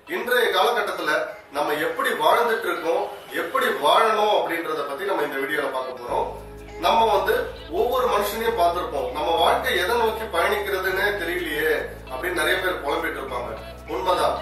இன்றைய காலகட்டத்துல நம்ம எப்படி வாழ்ந்துட்டு இருக்கோம், எப்படி வாழணும் அப்படின்றத பத்தி நம்ம இந்த வீடியோல பார்க்க போறோம். நம்ம ஒவ்வொரு மனுஷனையும் பார்த்திருப்போம். நம்ம வாழ்க்கை எதை நோக்கி பயணிக்கிறதுன்னு தெரியலையே அப்படின்னு நிறைய பேர் புலம்பிட்டு இருப்பாங்க. உண்மைதான்.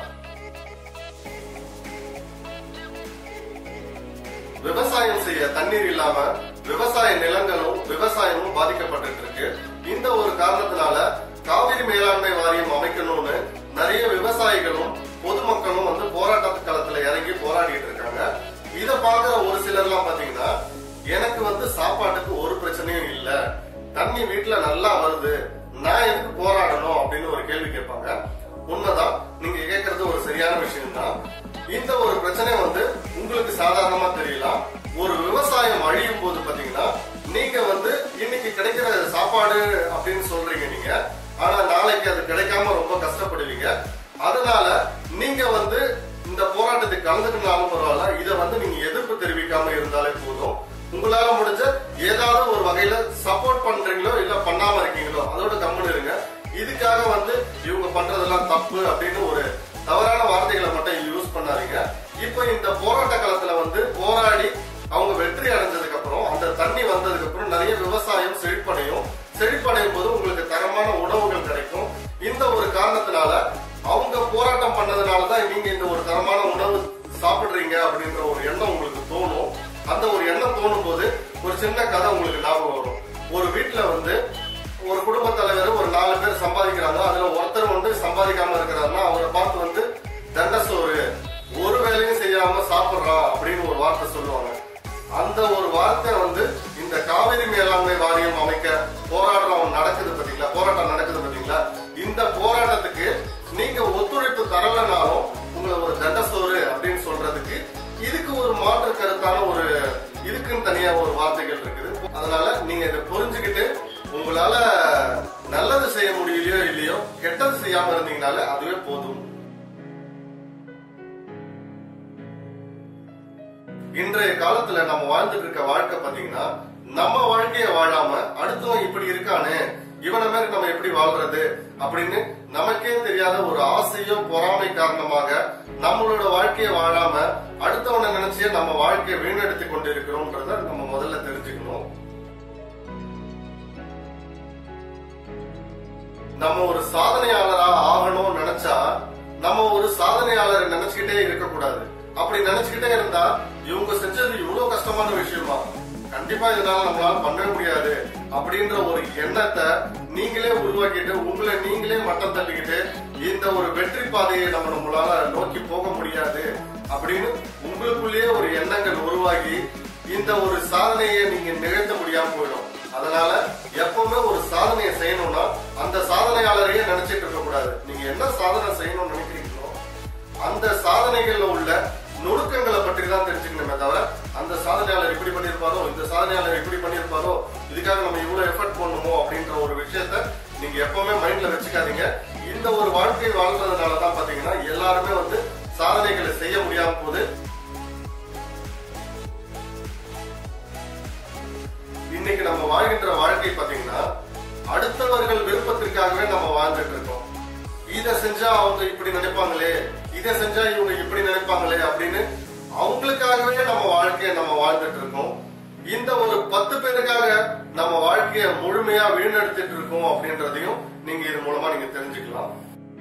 விவசாயம் செய்ய தண்ணீர் இல்லாம விவசாய நிலங்களும் விவசாயமும் பாதிக்கப்பட்டு இருக்கு. இந்த ஒரு காரணத்தினால காவிரி மேலாண்மை வாரியம் அமைக்கணும்னு நிறைய விவசாயிகளும் பொதுமக்களும் போராட்ட களத்துல இறங்கி போராடிட்டு இருக்காங்க. இத பாக்குற ஒரு சிலர் எல்லாம் பாத்தீங்கன்னா, எனக்கு சாப்பாட்டுக்கு ஒரு பிரச்சனையும் இல்ல, தண்ணி வீட்டுல நல்லா வருது, நான் எதுக்கு போராடணும் அப்படின்னு ஒரு கேள்வி கேட்பாங்க. உண்மைதான், நீங்க கேட்கறது ஒரு சரியான விஷயம் தான். இந்த ஒரு பிரச்சனை உங்களுக்கு சாதாரணமா தெரியலாம். ஒரு விவசாயம் அழியும் போது பாத்தீங்கன்னா, நீங்க இன்னைக்கு கிடைக்கிற சாப்பாடு அப்படின்னு சொல்றீங்க நீங்க, ஆனா நாளைக்கு அது கிடைக்காம ரொம்ப கஷ்டப்படுவீங்க. அதனால நீங்க இந்த போராட்டத்தை கலந்துக்கினாலும் பரவாயில்ல, இத நீங்க எதிர்ப்பு தெரிவிக்காம இருந்தாலே போதும். உங்களால முடிஞ்ச ஏதாவது ஒரு வகையில சப்போர்ட் பண்றீங்களோ இல்ல பண்ணாம இருக்கீங்களோ அதோட கம்முன்னு இருங்க. இதுக்காக இவங்க பண்றதெல்லாம் தப்பு அப்படின்னு ஒரு தவறான வார்த்தைகளை மட்டும் யூஸ் பண்ணாதீங்க. இப்ப இந்த போராட்ட காலத்துல போராடி அவங்க வெற்றி அடைஞ்சதுக்கு அப்புறம், அந்த தண்ணி வந்ததுக்கு அப்புறம் நிறைய விவசாயம் செழிப்படையும் போது உங்களுக்கு தரமான உணவுகள் கிடைக்கும். இந்த ஒரு காரணத்தினால அவங்க போராட்டம் பண்ணதுனாலதான் நீங்க இந்த ஒரு தரமான உணவு சாப்பிடுறீங்க அப்படின்ற ஒரு எண்ணம் உங்களுக்கு தோணும். அந்த ஒரு எண்ணம் தோணும் போது ஒரு சின்ன கதை உங்களுக்கு ஞாபகம் வரும். ஒரு வீட்டுல ஒரு குடும்ப தலைவர் ஒரு 4 பேர் சம்பாதிக்கிறாங்க. அதுல ஒருத்தர் சம்பாதிக்காம இருக்கிறாருன்னா அவரை பார்த்து தண்டசோறு, ஒரு வேலையும் செய்யாம சாப்பிடுறான் அப்படின்னு ஒரு வார்த்தை சொல்லுவாங்க. அந்த ஒரு வார்த்தை இந்த காவிரி மேலாண்மை வாரியம் அமைக்க போராட்டம் நடக்குது பாத்தீங்களா. இந்த போராட்டத்துக்கு நீங்க ஒத்துழைப்பு தரலனாலும் உங்களை ஒரு தண்டசோறு அப்படின்னு சொல்றதுக்கு இதுக்கு ஒரு மாற்று கருத்தான ஒரு இதுக்குன்னு தனியா ஒரு வார்த்தைகள் இருக்குது. அதனால நீங்க இதை புரிஞ்சுக்கிட்டு உங்களால நல்லது செய்ய முடியலையோ இல்லையோ, கெட்டது செய்யாம இருந்தீங்கனால அதுவே போதும். இன்றைய காலத்துல நம்ம வாழ்ந்துட்டு இருக்க வாழ்க்கை பாத்தீங்கன்னா, நம்ம வாழ்க்கைய வாழாம அடுத்தவன் இப்படி இருக்கானே, இவனை மாதிரி நம்ம எப்படி வாழ்றது அப்படின்னு நமக்கே தெரியாத ஒரு ஆசையோ பொறாமை காரணமாக நம்மளோட வாழ்க்கையை வாழாம அடுத்தவனை நினைச்சே நம்ம வாழ்க்கையை வீணெடுத்து கொண்டு இருக்கிறோம்ன்றத நம்ம முதல்ல தெரிஞ்சுக்கணும். நம்ம ஒரு சாதனையாளரா ஆகணும்னு நினைச்சா நம்ம ஒரு சாதனையாளரை நினைச்சுக்கிட்டே இருக்கக்கூடாது. அப்படி நினைச்சுக்கிட்டே இருந்தா இவங்க செஞ்சது இவ்வளவு கஷ்டமான விஷயமா, கண்டிப்பா இதனால நம்மளால பண்ணவே முடியாது அப்படின்ற ஒரு எண்ணத்தை நீங்களே உருவாக்கிட்டு உங்களை நீங்களே மட்டம் தட்டிக்கிட்டு இந்த ஒரு வெற்றி பாதையை நம்மளால நோக்கி போக முடியாது அப்படின்னு உங்களுக்குள்ளேயே ஒரு எண்ணங்கள் உருவாகி இந்த ஒரு சாதனையை நீங்க நிகழ்த்த முடியாம போயிடும். அதனால எப்பவுமே ஒரு சாதனையை செய்யணும்னா அந்த சாதனையாளரையே நினைச்சிட்டு இருக்க கூடாது. நீங்க என்ன சாதனை செய்யணும்னு நினைக்கிறீங்களோ அந்த சாதனைகள்ல உள்ள நுணுக்கங்களை பற்றி தான் தெரிஞ்சுக்கணுமே தவிர, அந்த சாதனையாளர் இப்படி பண்ணிருப்பாரோ, இந்த சாதனையாளர் இப்படி பண்ணிருப்பாரோ, இதுக்காக நம்ம இவ்வளவு எஃபர்ட் பண்ணணுமோ அப்படின்ற ஒரு விஷயத்த நீங்க எப்பவுமே மைண்ட்ல வச்சுக்காதீங்க. இந்த ஒரு வாழ்க்கை வாழ்றதுனாலதான் பாத்தீங்கன்னா எல்லாருமே சாதனைகளை செய்ய முடியாம போகுது. இன்னைக்கு நம்ம வாழ்கின்ற வாழ்க்கை பாத்தீங்கன்னா அடுத்தவர்கள் விருப்பத்திற்காகவே நம்ம வாழ்ந்துட்டு இருக்கோம். இத செஞ்சா அவங்க இப்படி நினைப்பாங்களே, இதை செஞ்சா இவங்க இப்படி நினைப்பாங்களே அப்படின்னு அவங்களுக்காகவே நம்ம வாழ்க்கைய நம்ம வாழ்ந்துட்டு இருக்கோம். இந்த ஒரு 10 பேருக்காக நம்ம வாழ்க்கைய முழுமையா வீணெடுத்துட்டு இருக்கோம் அப்படின்றதையும் நீங்க இது மூலமா நீங்க தெரிஞ்சுக்கலாம்.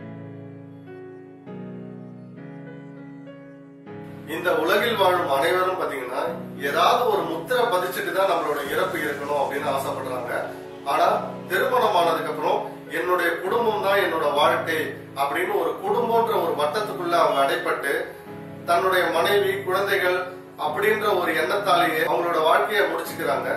இந்த உலகில் வாழும் அனைவரும் பாத்தீங்கன்னா ஏதாவது ஒரு முத்திரை பதிச்சுட்டு தான் நம்மளோட இறப்பு இருக்கணும் அப்படின்னு ஆசைப்படுறாங்க. ஆனா திருமணம் ஆனதுக்கு அப்புறம் என்னுடைய குடும்பம் தான் என்னோட வாழ்க்கை அப்படின்னு ஒரு குடும்பம்ன்ற ஒரு வட்டத்துக்குள்ள அவங்க அடைப்பட்டு தன்னுடைய மனைவி குழந்தைகள் அப்படின்ற ஒரு எண்ணத்தாலேயே அவங்களோட வாழ்க்கையை முடிச்சுக்கிறாங்க.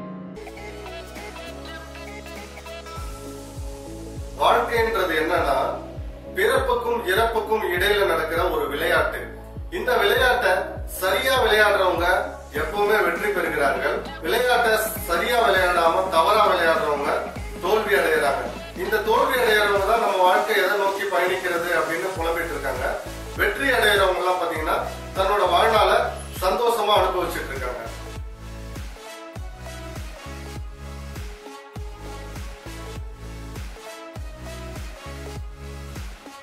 வாழ்க்கைன்றது என்னன்னா பிறப்புக்கும் இறப்புக்கும் இடையில நடக்கிற ஒரு விளையாட்டு. இந்த விளையாட்டை சரியா விளையாடுறவங்க எப்பவுமே வெற்றி பெறுகிறார்கள். விளையாட்டை சரியா விளையாடாம தவறா விளையாடுறவங்க தோல்வி அடைகிறாங்க. இந்த தோல்வி அடைகிறவங்க தான் நம்ம வாழ்க்கை எதை நோக்கி பயணிக்கிறது அப்படின்னு புலம்பிட்டு இருக்காங்க. வெற்றி அடைகிறவங்க எல்லாம் பாத்தீங்கன்னா தன்னோட வாழ்நாள சந்தோஷமா அனுபவிச்சுட்டு இருக்காங்க.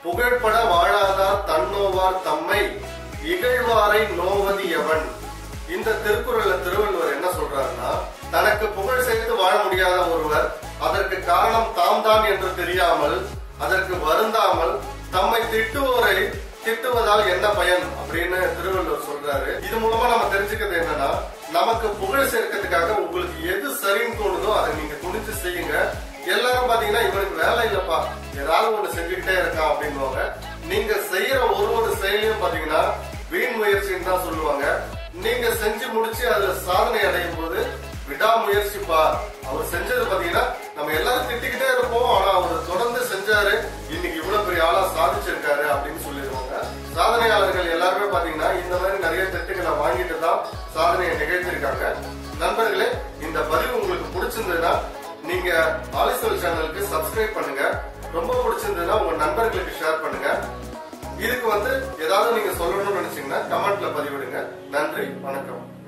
புகழ்பட வாழாதார் தன்னோவார் தம்மை இகழ்வாரை நோவது எவன். இந்த திருக்குறள்ல திருவள்ளுவர் என்ன சொல்றாருன்னா, தனக்கு புகழ் சேர்த்து வாழ முடியாத ஒருவர் அதற்கு காரணம் தாம் தான் என்று தெரியாமல் அதற்கு வருந்தாமல் தம்மை திட்டுவோரை திட்டுவதால் என்ன பயன் அப்படின்னு திருவள்ளுவர் சொல்றாரு. இது மூலமா நம்ம தெரிஞ்சுக்கிறது என்னன்னா, நமக்கு புகழ் சேர்க்கிறதுக்காக உங்களுக்கு எது சரின்னு தோணுதோ அதை நீங்க துணிச்சு செய்யுங்க. எல்லாரும் பாத்தீங்கன்னா இவனுக்கு வேலை இல்லப்பா, ஏதாவது ஒண்ணு செஞ்சுக்கிட்டே இருக்கான் அப்படின்வாங்க. நீங்க செய்யற ஒரு செயலையும் பாத்தீங்கன்னா வீண் முயற்சின்னு தான் சொல்லுவாங்க. நீங்க செஞ்சு முடிச்சு அதுல சாதனை அடையும் போது விடாமுயற்சிப்பா, அவர் செஞ்சது பாத்தீங்கன்னா நம்ம எல்லாரும் திட்டிக்கிட்டே இருப்போம், ஆனா அவர் தொடர்ந்து செஞ்சாரு, இன்னைக்கு இவ்வளவு பெரிய ஆளா சாதிச்சிருக்காரு அப்படின்னு சொல்லிடுவாங்க. சாதனையாளர்கள் எல்லாருமே பாத்தீங்கன்னா இந்த மாதிரி நிறைய திட்டுகளை வாங்கிட்டு தான் சாதனையை நிகழ்த்திருக்காங்க. நண்பர்களே, இந்த பதிவு உங்களுக்கு பிடிச்சிருந்ததுன்னா நீங்க ஆலிசோல் சேனலுக்கு சப்ஸ்கிரைப் பண்ணுங்க. ரொம்ப பிடிச்சிருந்ததுன்னா உங்க நண்பர்களுக்கு ஷேர் பண்ணுங்க. இதுக்கு ஏதாவது நீங்க சொல்லணும்னு நினைச்சீங்கன்னா கமெண்ட்ல பதிவிடுங்க. நன்றி, வணக்கம்.